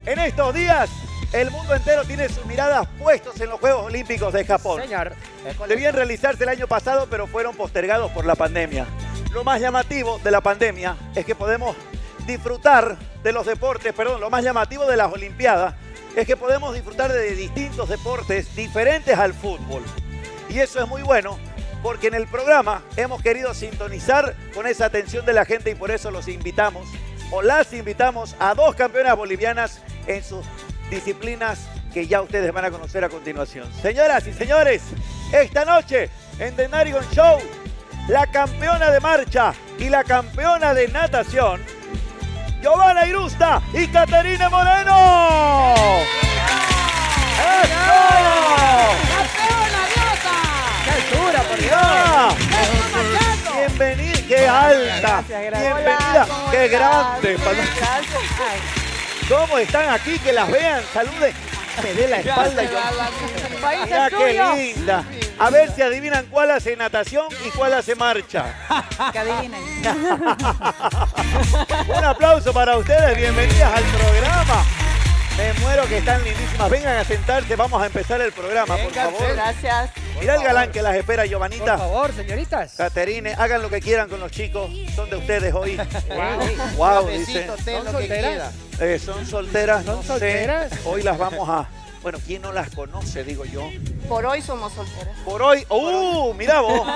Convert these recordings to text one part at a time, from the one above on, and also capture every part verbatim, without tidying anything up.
En estos días, el mundo entero tiene sus miradas puestos en los Juegos Olímpicos de Japón. Señor. Debían realizarse el año pasado, pero fueron postergados por la pandemia. Lo más llamativo de la pandemia es que podemos disfrutar de los deportes, perdón, lo más llamativo de las Olimpiadas es que podemos disfrutar de distintos deportes diferentes al fútbol. Y eso es muy bueno, porque en el programa hemos querido sintonizar con esa atención de la gente y por eso los invitamos, o las invitamos a dos campeonas bolivianas en sus disciplinas que ya ustedes van a conocer a continuación. Señoras y señores, esta noche en The Narigón Show, la campeona de marcha y la campeona de natación, Giovanna Irusta y Caterine Moreno. ¡Eso! ¡Campeona, diosa! ¡Qué altura, por Dios! ¡Ah! ¡Eso, Bienvenida, qué alta, Gracias, gracias. bienvenida, Hola, ¿cómo qué estás? grande. Gracias. ¿Cómo están aquí? Que las vean, saluden. Me dé la espalda. se Yo... va la- País Mira es qué tuyo. linda. A ver si adivinan cuál hace natación y cuál hace marcha. Que adivinen. Un aplauso para ustedes, bienvenidas al programa. Me muero que están lindísimas. Vengan a sentarse, vamos a empezar el programa, por Vénganse. favor. Gracias. Mira el galán que las espera, Por Giovanita. favor, señoritas. Caterine, hagan lo que quieran con los chicos, son de ustedes hoy. Wow. Wow, dice. ¿Son solteras? Eh, son solteras, no ¿Son sé. solteras? Hoy las vamos a... Bueno, ¿quién no las conoce, digo yo? Por hoy somos solteras. Por hoy... ¡Uh! Mira vos.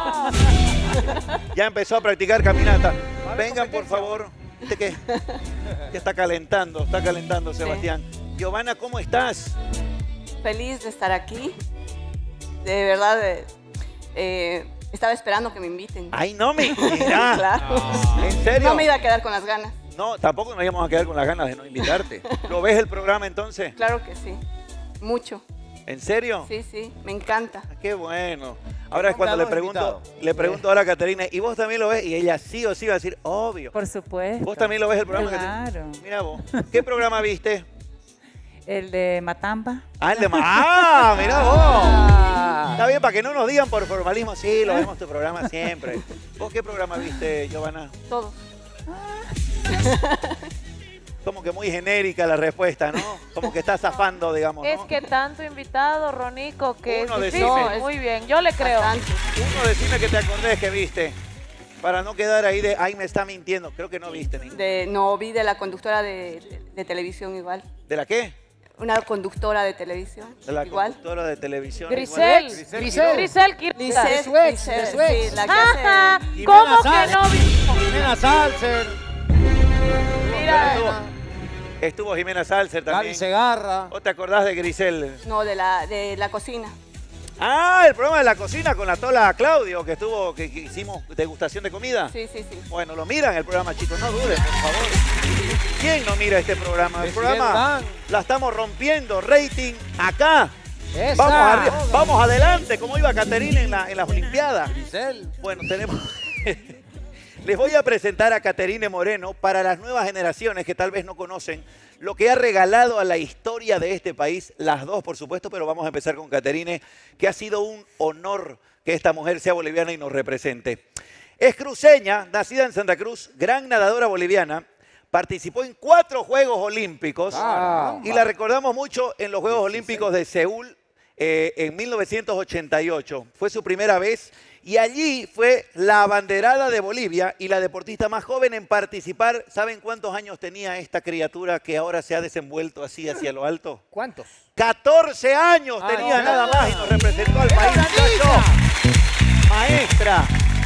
Ya empezó a practicar caminata. Vengan, por favor. ¿Viste qué? Ya está calentando, está calentando, Sebastián. Giovanna, ¿cómo estás? Feliz de estar aquí. De verdad, eh, eh, estaba esperando que me inviten. Ay, no me... Mira. Claro. ¿En serio? No me iba a quedar con las ganas. No, tampoco nos íbamos a quedar con las ganas de no invitarte. ¿Lo ves el programa entonces? Claro que sí. Mucho. ¿En serio? Sí, sí. Me encanta. Ah, qué bueno. Ahora es cuando le Contador pregunto, invitado. le pregunto ahora a Caterina, ¿y vos también lo ves? Y ella sí o sí va a decir, obvio. Por supuesto. ¿Vos también lo ves el programa? Caterina? Claro. Mira vos. ¿Qué programa viste? El de Matamba. Ah, el de... Ma- ¡Ah! Mira vos. Está bien, para que no nos digan por formalismo, sí, lo vemos tu programa siempre. ¿Vos qué programa viste, Giovanna? Todo. Como que muy genérica la respuesta, ¿no? Como que está zafando, digamos, ¿no? Es que tanto invitado, Ronico, que Uno es decime. difícil. No, es- Muy bien, yo le creo. Bastante. Uno, decime que te acordés que viste. Para no quedar ahí de, ay, me está mintiendo. Creo que no viste ni. De, no, vi de la conductora de, de- de televisión igual. ¿De la qué? Una conductora de televisión. De la igual. conductora de televisión. Grisel. igual. Grisel. Grisel Quiroga. Lisette, su ex, Lisette, de su ex. sí, la que Ajá, hace... ¿cómo que Sal. no vimos? Jimena Salcer, Mira, Estuvo, estuvo Jimena Salcer Gaby también. Segarra. ¿O te acordás de Grisel? No, de la, de la cocina. Ah, el programa de la cocina con la Tola Claudio, que estuvo, que, que hicimos degustación de comida. Sí, sí, sí. Bueno, lo miran el programa, chicos, no duden, por favor. ¿Quién no mira este programa? El Decibel programa Dan. la estamos rompiendo, rating acá. Esa. Vamos, arriba, vamos adelante, como iba Caterina en, la, en las Olimpiadas. Grisel. Bueno, tenemos... Les voy a presentar a Caterine Moreno para las nuevas generaciones que tal vez no conocen lo que ha regalado a la historia de este país, las dos por supuesto, pero vamos a empezar con Caterine, que ha sido un honor que esta mujer sea boliviana y nos represente. Es cruceña, nacida en Santa Cruz, gran nadadora boliviana, participó en cuatro Juegos Olímpicos Ah. y la recordamos mucho en los Juegos Olímpicos de Seúl eh, en mil novecientos ochenta y ocho. Fue su primera vez y allí fue la abanderada de Bolivia y la deportista más joven en participar. ¿Saben cuántos años tenía esta criatura que ahora se ha desenvuelto así hacia lo alto? ¿Cuántos? catorce años Ah, tenía no. nada más y nos representó al ¡Era país. una muchacho. Maestra.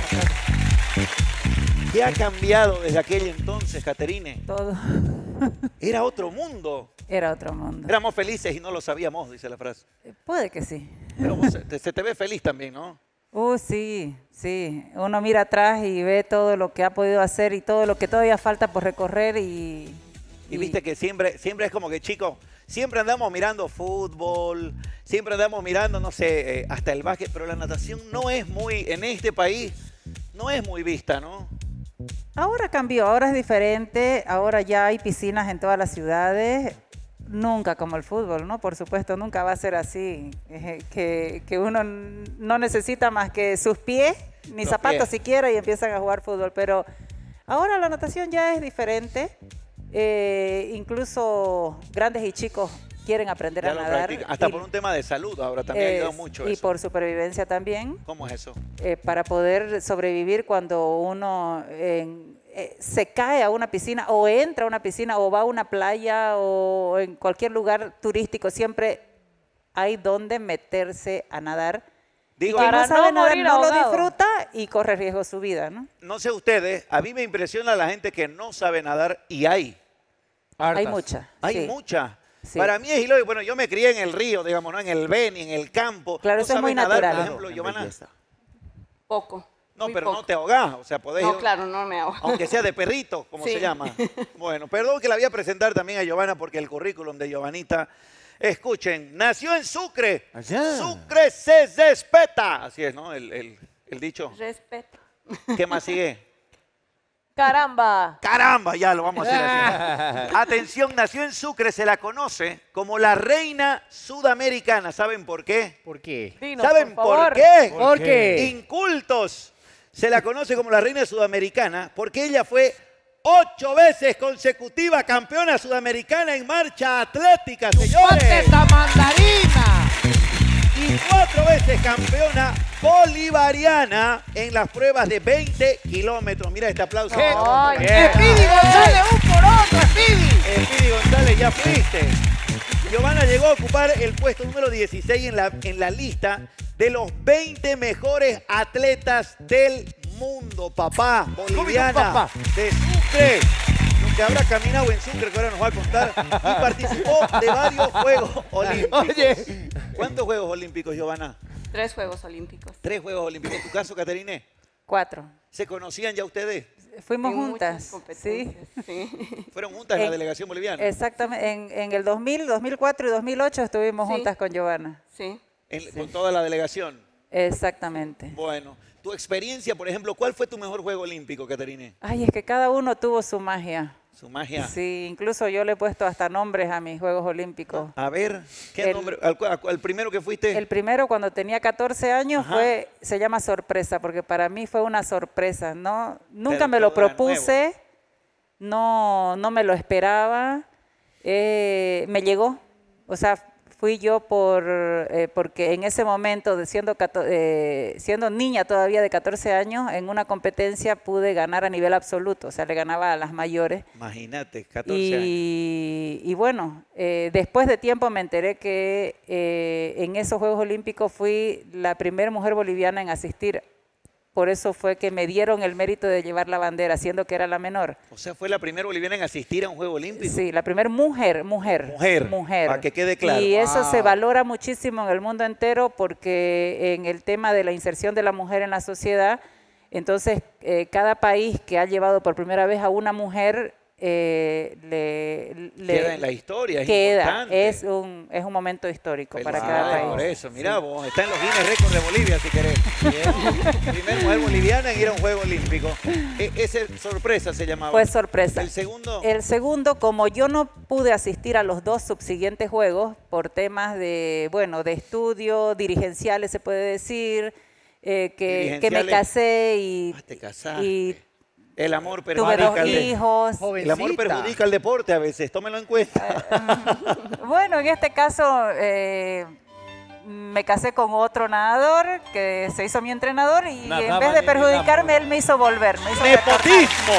¿Qué ha cambiado desde aquel entonces, Caterine? Todo. Era otro mundo. Era otro mundo. Éramos felices y no lo sabíamos, dice la frase. Puede que sí. Pero vos, te- se te ve feliz también, ¿no? Uh, sí, sí. Uno mira atrás y ve todo lo que ha podido hacer y todo lo que todavía falta por recorrer y... Y viste que siempre, siempre es como que, chicos, siempre andamos mirando fútbol, siempre andamos mirando, no sé, eh, hasta el básquet, pero la natación no es muy, en este país, no es muy vista, ¿no? Ahora cambió, ahora es diferente, ahora ya hay piscinas en todas las ciudades, nunca como el fútbol, ¿no? Por supuesto, nunca va a ser así, eh, que, que uno n- no necesita más que sus pies, ni Los zapatos pies. siquiera y empiezan a jugar fútbol, pero ahora la natación ya es diferente. Eh, incluso grandes y chicos quieren aprender Ya a lo nadar. practica. Hasta y- por un tema de salud ahora también es- ayuda mucho Y eso. por supervivencia también. ¿Cómo es eso? eh, para poder sobrevivir cuando uno en- eh, se cae a una piscina o entra a una piscina o va a una playa o en cualquier lugar turístico, siempre hay donde meterse a nadar. Digo, Quien Para no sabe no nadar morir no lo ahogado. disfruta y corre riesgo su vida, ¿no? no sé ustedes, a mí me impresiona la gente que no sabe nadar y hay. Hay mucha. Hay sí. mucha. Sí. Para mí es ilógico. Bueno, yo me crié en el río, digamos, ¿no? En el Beni, en el campo. Claro, ¿No eso es sabes muy nadar, natural. por ejemplo, Claro, Giovanna? en belleza. Poco. No, muy pero poco. no te ahogás. O sea, podés No, ir- claro, no me ahogo. Aunque sea de perrito, como Sí. se llama. Bueno, perdón que la voy a presentar también a Giovanna porque el currículum de Giovanita, escuchen, nació en Sucre. Allá. Sucre se respeta. Así es, ¿no? El, el- el dicho. Respeto. ¿Qué más sigue? Caramba. Caramba, ya lo vamos a hacer así. Atención, nació en Sucre, se la conoce como la reina sudamericana. ¿Saben por qué? ¿Por qué? Dinos, ¿Saben por, por, favor. qué? ¿Por qué? Incultos. Se la conoce como la reina sudamericana porque ella fue ocho veces consecutiva campeona sudamericana en marcha atlética, señores. esa mandarina! Y cuatro veces campeona bolivariana en las pruebas de veinte kilómetros. Mira este aplauso. Ay, Vamos, qué ¡Speedy González, un por otro, Speedy! Speedy González, ya fuiste. Giovanna llegó a ocupar el puesto número dieciséis en la, en la lista de los veinte mejores atletas del mundo, papá. Boliviana, papá? de Sucre. Lo que habrá caminado en Sucre, que ahora nos va a contar. Y participó de varios Juegos Olímpicos. Oye. ¿Cuántos Juegos Olímpicos, Giovanna? Tres Juegos Olímpicos. Tres Juegos Olímpicos. ¿En tu caso, Caterine? Cuatro. ¿Se conocían ya ustedes? Fuimos En muchas juntas. Sí. competencias, sí. ¿Fueron juntas en la En- delegación boliviana? Exactamente. En, en el dos mil, dos mil cuatro y dos mil ocho estuvimos Sí. juntas con Giovanna. Sí. En- Con toda la delegación. Exactamente. Bueno, tu experiencia, por ejemplo, ¿cuál fue tu mejor Juego Olímpico, Caterine? Ay, es que cada uno tuvo su magia. Su magia. Sí, incluso yo le he puesto hasta nombres a mis Juegos Olímpicos. A ver, ¿qué El- nombre? ¿Al, al- al primero que fuiste? El primero, cuando tenía catorce años, Ajá. fue, se llama sorpresa, porque para mí fue una sorpresa, ¿no? Nunca Pero me lo todo era propuse, no, no me lo esperaba, eh, me llegó. O sea, fui yo por, eh, porque en ese momento, de siendo, cato- eh, siendo niña todavía de catorce años, en una competencia pude ganar a nivel absoluto, o sea, le ganaba a las mayores. Imagínate, catorce años. Y, y bueno, eh, después de tiempo me enteré que eh, en esos Juegos Olímpicos fui la primera mujer boliviana en asistir. Por eso fue que me dieron el mérito de llevar la bandera, siendo que era la menor. O sea, fue la primera boliviana en asistir a un Juego Olímpico. Sí, la primera mujer, mujer. Mujer, Mujer. para que quede claro. Y eso se Wow. valora muchísimo en el mundo entero porque en el tema de la inserción de la mujer en la sociedad, entonces eh, cada país que ha llevado por primera vez a una mujer eh, le, le- Queda en la historia, es queda. importante. Es un, es un momento histórico para Felicidades cada país. por eso, mirá vos, está en los Guinness Récords de Bolivia, si querés. Primera mujer boliviana en ir a un Juego Olímpico. E- ese sorpresa se llamaba. Fue sorpresa. El segundo, El segundo, como yo no pude asistir a los dos subsiguientes juegos por temas de, bueno, de estudio, dirigenciales se puede decir, eh, que, que me Dirigenciales. casé y, Ah, te casaste. y el amor tuve perjudica dos al de- hijos. El amor Jovencita. perjudica al deporte a veces, tómelo en cuenta. Bueno, en este caso eh, me casé con otro nadador que se hizo mi entrenador y Una en dama vez de de perjudicarme, él me hizo volver. Me hizo retornar. ¡Nepotismo!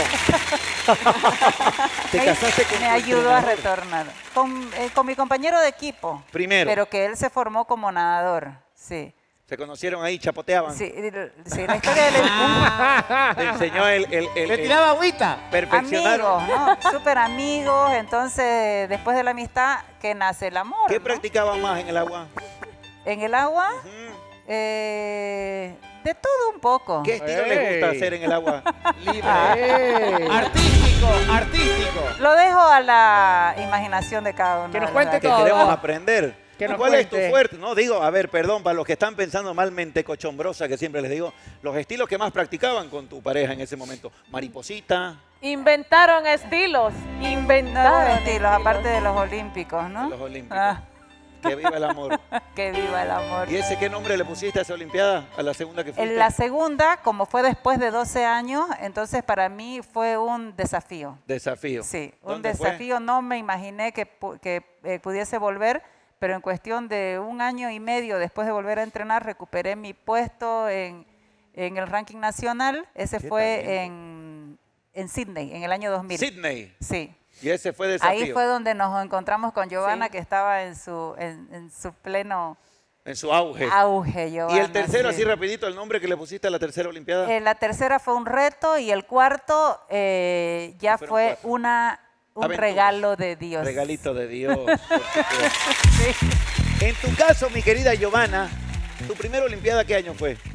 Te Me- casaste con Me tu ayudó a entrenador. retornar. Con, eh, con mi compañero de equipo. Primero. Pero que él se formó como nadador. Sí. Se conocieron ahí, chapoteaban. Sí, el- sí, la historia del Te enseñó el, el, el- ¿Le el- tiraba agüita? perfeccionaron. amigos, ¿no? Súper amigos. Entonces, después de la amistad, que nace el amor. ¿Qué ¿no? practicaban más en el agua? En el agua, Ujú. eh, de todo un poco. ¿Qué estilo les gusta Ey. hacer en el agua? Libre. ¡Ey! Artístico, artístico. Lo dejo a la imaginación de cada uno. Que nos de cuente Que verdad. todo. queremos aprender. Que nos ¿Cuál es tu cuente. fuerte? No, digo, a ver, perdón, para los que están pensando malmente cochombrosa, que siempre les digo, los estilos que más practicaban con tu pareja en ese momento. Mariposita, Inventaron estilos. No, Inventaron estilos, aparte de los olímpicos, ¿no? de los olímpicos. Ah, Que viva el amor. Que viva el amor. ¿Y ese qué nombre le pusiste a esa Olimpiada? A la segunda que fuiste. En la segunda, como fue después de doce años, entonces para mí fue un desafío. Desafío. Sí, un ¿Dónde fue? desafío. No me imaginé que, pu- que eh, pudiese volver, pero en cuestión de un año y medio después de volver a entrenar, recuperé mi puesto en, en el ranking nacional. Ese ¿Qué fue talento? en, en Sydney, en el año dos mil. Sydney. Sí. Y ese fue desafío. Ahí fue donde nos encontramos con Giovanna, Sí. que estaba en su, en, en su pleno En su auge. auge, Giovanna. ¿Y el tercero, sí. así rapidito, el nombre que le pusiste a la tercera Olimpiada? Eh, la tercera fue un reto y el cuarto eh, ya Fueron fue cuatro. una, un Aventuras. regalo de Dios. Regalito de Dios. por supuesto. En tu caso, mi querida Giovanna, ¿tu primera Olimpiada qué año fue?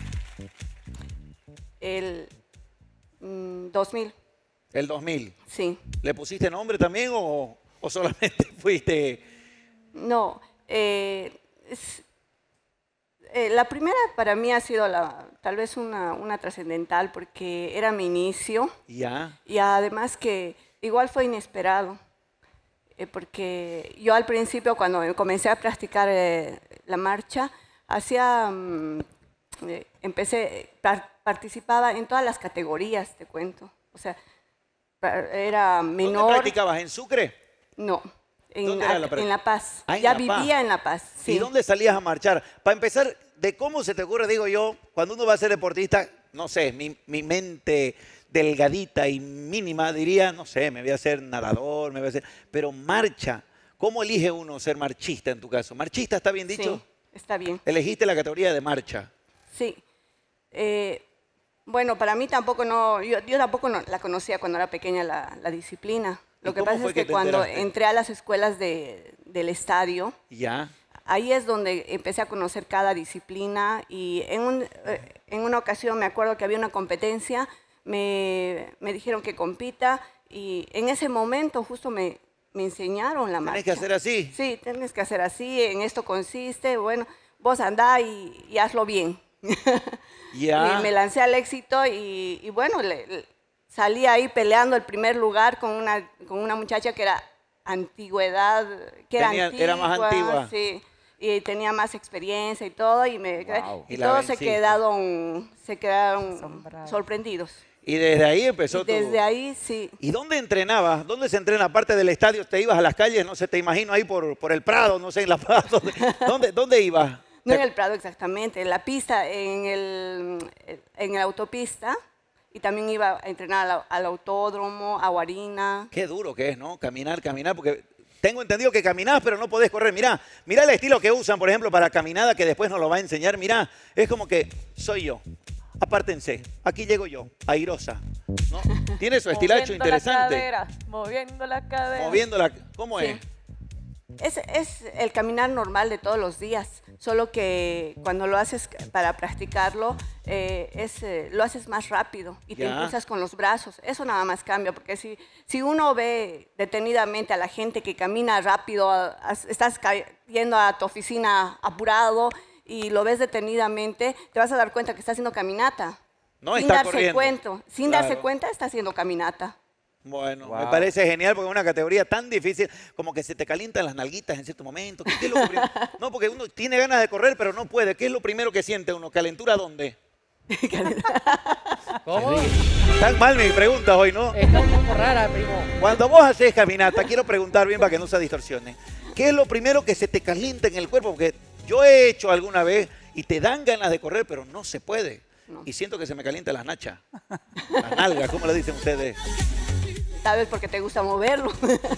El mm, dos mil, El dos mil. sí. ¿Le pusiste nombre también o, o solamente fuiste...? No, eh, es- eh, la primera para mí ha sido la, tal vez una, una trascendental porque era mi inicio Ya. y además que igual fue inesperado. eh, porque yo al principio cuando comencé a practicar eh, la marcha, hacía, mm, eh, empecé, par- participaba en todas las categorías, te cuento. O sea, pa- era ¿Dónde menor. practicabas? ¿En Sucre? No, en, ¿Dónde era la ac- práctica? en La Paz. Ah, en ya La Paz. vivía en La Paz, sí. ¿Y dónde salías a marchar? Para empezar, ¿de cómo se te ocurre, digo yo, cuando uno va a ser deportista, no sé, mi, mi mente delgadita y mínima diría, no sé, me voy a hacer nadador, me voy a hacer... Pero marcha, ¿cómo elige uno ser marchista en tu caso? ¿Marchista está bien dicho? Sí, está bien. Elegiste la categoría de marcha. Sí. Eh, bueno, para mí tampoco no, yo, yo tampoco no, la conocía cuando era pequeña la, la disciplina. Lo ¿Y que cómo pasa fue es que que te cuando enteraste? entré a las escuelas de- del estadio, Ya. ahí es donde empecé a conocer cada disciplina y en, un- eh, en una ocasión me acuerdo que había una competencia, me, me dijeron que compita y en ese momento justo me, me enseñaron la marcha. Tienes que hacer así. Sí, tienes que hacer así, en esto consiste, bueno, vos andá y, y hazlo bien. Ya. Y me lancé al éxito y, y bueno, le- le- salí ahí peleando el primer lugar con una, con una muchacha que era antigüedad, que era Tenía- antigua. era más antigua. Sí, y tenía más experiencia y todo, y, me, Wow. y Y la todos se venciste. quedaron, se quedaron Asombrados. sorprendidos. Y desde ahí empezó Y desde tu... ahí, sí. ¿Y dónde entrenabas? ¿Dónde se entrena? Aparte del estadio, ¿te ibas a las calles? No sé, te imagino ahí por, por el Prado, no sé, en La Paz. ¿Dónde, dónde, dónde ibas? No en el Prado exactamente, en la pista, en el, en la autopista, y también iba a entrenar al, al autódromo, a Guarina. Qué duro que es, ¿no? Caminar, caminar, porque tengo entendido que caminás, pero no podés correr. Mirá, mirá el estilo que usan, por ejemplo, para caminada, que después nos lo va a enseñar. Mirá, es como que soy yo. Apártense, aquí llego yo, airosa, ¿no? Tiene su estilacho Moviendo interesante. La cadera, moviendo la cadera. Moviendo la... ¿Cómo Sí. es? Es, es el caminar normal de todos los días, solo que cuando lo haces para practicarlo, eh, es, eh, lo haces más rápido y te Ya. impulsas con los brazos. Eso nada más cambia, porque si, si uno ve detenidamente a la gente que camina rápido, a- a- estás ca- yendo a tu oficina apurado y lo ves detenidamente, te vas a dar cuenta que está haciendo caminata. No sin está darse corriendo. cuenta, sin Claro. darse cuenta está haciendo caminata. Bueno, Wow. me parece genial porque es una categoría tan difícil, como que se te calientan las nalguitas en cierto momento. ¿Qué es lo prim- no, porque uno tiene ganas de correr, pero no puede. ¿Qué es lo primero que siente uno? ¿Calentura dónde? ¿Cómo? Tan mal mi pregunta hoy, ¿no? Está un poco rara, primo. Cuando vos haces caminata, quiero preguntar bien para que no se distorsione. ¿Qué es lo primero que se te calienta en el cuerpo? Porque yo he hecho alguna vez y te dan ganas de correr, pero no se puede. No. Y siento que se me calientan las nachas. Las nalgas, ¿cómo le dicen ustedes? Tal vez porque te gusta moverlo.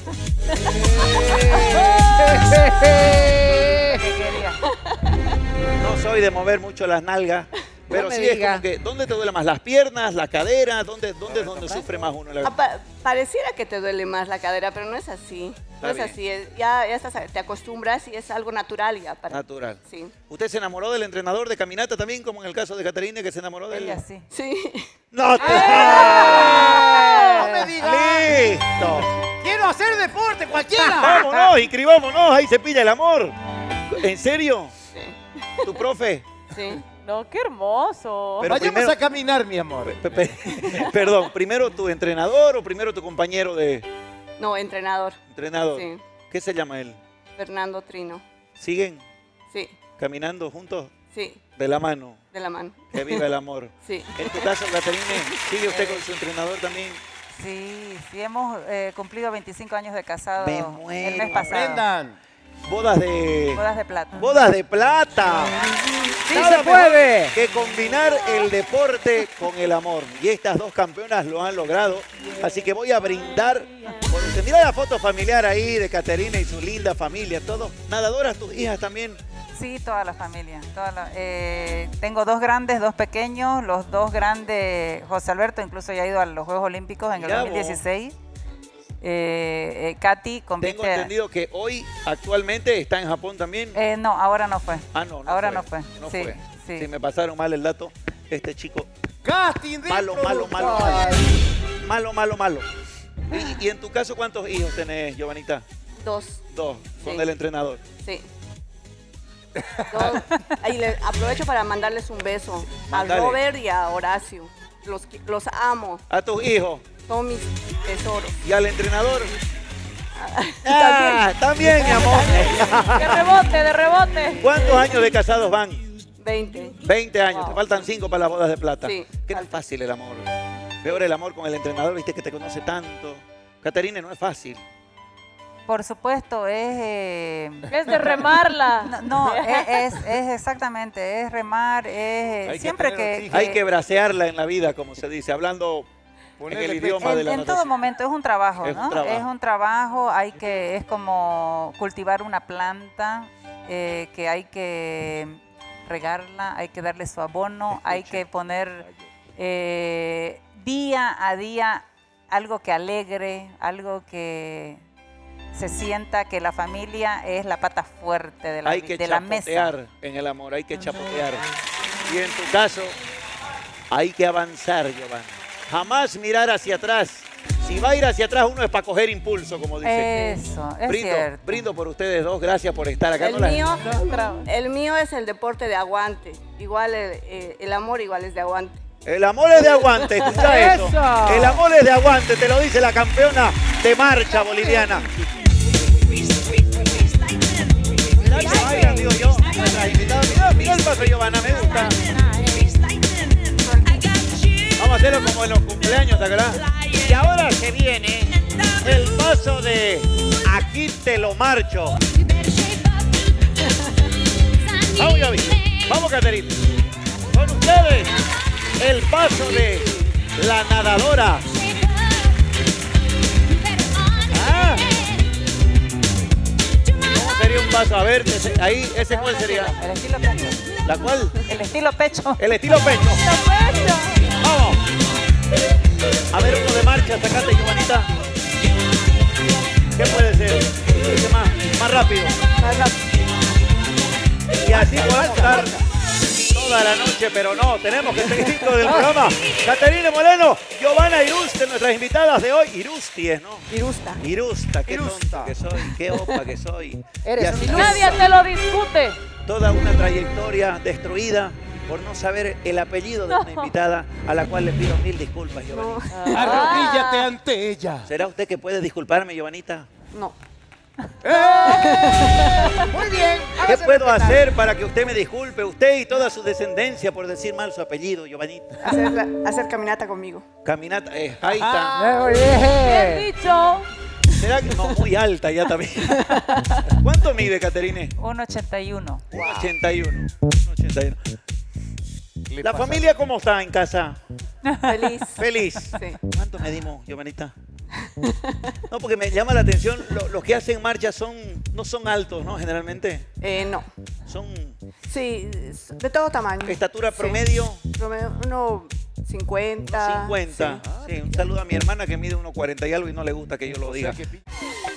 ¿Qué quería? No soy de mover mucho las nalgas, pero me sí es diga. como que, ¿dónde te duele más? ¿Las piernas, la cadera? ¿Dónde, dónde es donde sufre más uno? La- Apa- Pareciera que te duele más la cadera, pero no es así. No Está es bien. así. es- ya ya estás, te acostumbras y es algo natural ya. Para, Natural. Sí. ¿Usted se enamoró del entrenador de caminata también, como en el caso de Caterina, que se enamoró de él? Ella sí. Sí. ¡No te... ¡No me digas! ¡Listo! ¡Quiero hacer deporte, cualquiera! ¡Vámonos, inscribámonos! Ahí se pilla el amor. ¿En serio? ¿Tu profe? Sí. No, qué hermoso. Pero Vayamos primero- a caminar, mi amor. Pe- pe- Perdón, ¿primero tu entrenador o primero tu compañero de No, entrenador. entrenador? Sí. ¿Qué se llama él? Fernando Trino. ¿Siguen Sí, caminando juntos sí, de la mano? de la mano. Que viva el amor. Sí. En tu caso, Caterine, ¿sigue usted con su entrenador también? Sí, sí, hemos eh, cumplido veinticinco años de casado Me el muero. mes pasado. Aprendan. Bodas de... Bodas de plata. ¡Bodas de plata! ¡Sí Nada se mejor puede! que combinar el deporte con el amor. Y estas dos campeonas lo han logrado. Así que voy a brindar por usted. Mira la foto familiar ahí de Caterina y su linda familia. Todos nadadoras, tus hijas también. Sí, toda la familia. Toda la- eh, tengo dos grandes, dos pequeños. Los dos grandes, José Alberto incluso ya ha ido a los Juegos Olímpicos en el Mirá dos mil dieciséis. Eh, eh, Katy compite... Tengo entendido que hoy actualmente está en Japón también. Eh, no, ahora no fue. Ah, no, no ahora fue. no fue. No sí, fue. sí. Sí, me pasaron mal el dato. Este chico, Casting de malo, malo, malo, productor. malo. Malo, malo, malo. Y, y en tu caso, ¿cuántos hijos tenés, Giovanita? Dos, Dos, con Sí. el entrenador. sí. Dos. Ahí le aprovecho para mandarles un beso Mándale. a Robert y a Horacio. Los, qui- los amo, A tus hijos son mis tesoros. y al entrenador. Ah, también, mi amor. De rebote, de rebote. ¿Cuántos años de casados van? veinte. veinte años. Wow. Te faltan cinco para las bodas de plata. Sí. Que no es fácil el amor. Peor el amor con el entrenador, viste que te conoce tanto. Caterine, no es fácil. Por supuesto, es... eh, Es de remarla. no, no, es, es- es exactamente, es remar, es... Hay que siempre tener que... oxígeno. Hay que bracearla en la vida, como se dice, hablando en Ponerle el pecho. idioma de En, la en todo natación. momento es un trabajo, Es un ¿no? trabajo. Es un trabajo, hay que, es como cultivar una planta, eh, que hay que regarla, hay que darle su abono, hay que poner eh, día a día algo que alegre, algo que se sienta que la familia es la pata fuerte de la, Hay vi- que de la mesa. chapotear en el amor, hay que chapotear. Y en tu caso, hay que avanzar, Giovanni. Jamás mirar hacia atrás. Si va a ir hacia atrás, uno es para coger impulso, como dice. Eso, es brindo, cierto. brindo por ustedes dos, gracias por estar acá. El No las- mío, Bravo. el mío es el deporte de aguante. Igual el, eh, el amor igual es de aguante. El amor es de aguante, escucha eso. ¡Eso! El amor es de aguante, te lo dice la campeona de marcha boliviana. Mirá que bailan, digo yo. Nuestras invitadas. Mirá, mirá el paso, Giovanna, me gusta. Vamos a hacerlo como en los cumpleaños, ¿te acordás? Y ahora se viene el paso de Aquí te lo marcho. Vamos, Gaby. Vamos, Caterina. Con ustedes, el paso de la nadadora. Ah. ¿Cómo sería un paso? A ver, ese- ahí, ¿ese cuál sería? El estilo pecho. ¿La cual? El estilo pecho. El estilo pecho. Vamos. A ver, uno de marcha, sacate, Giovanita. ¿Qué puede ser? Ese más, más rápido. Y así podemos estar toda la noche, pero no, tenemos que seguir con el programa. Caterina Moreno, Giovanna Iruste, nuestras invitadas de hoy. Irusti es, ¿no? Irusta. Irusta, qué Irusta. tonto que soy, qué opa que soy. Eres Y así un Nadie te lo discute. toda una trayectoria destruida por no saber el apellido de una invitada a la cual le pido mil disculpas, Giovanita. Arrodíllate ante ella. ¿Será usted que puede disculparme, Giovanita? No. Muy bien. ¿Qué hágase puedo respetar. hacer para que usted me disculpe, usted y toda su descendencia, por decir mal su apellido, Giovanita? Hacer, la- hacer caminata conmigo. Caminata, eh, ahí está. Muy Bien bien. dicho. ¿Será que no? Muy alta ya también. ¿Cuánto mide, Caterine? uno ochenta y uno. uno ochenta y uno. uno ochenta y uno. Le ¿La pasa. familia cómo está en casa? Feliz. Feliz. Sí. ¿Cuánto medimos, Giovanita? No, porque me llama la atención, lo- los que hacen marcha son, no son altos, ¿no? Generalmente Eh, no. son Sí, de todo tamaño. estatura Sí. promedio Promedio, uno cincuenta. cincuenta. Sí. Sí, un saludo a mi hermana que mide uno cuarenta y algo y no le gusta que yo lo O diga. sea que pi-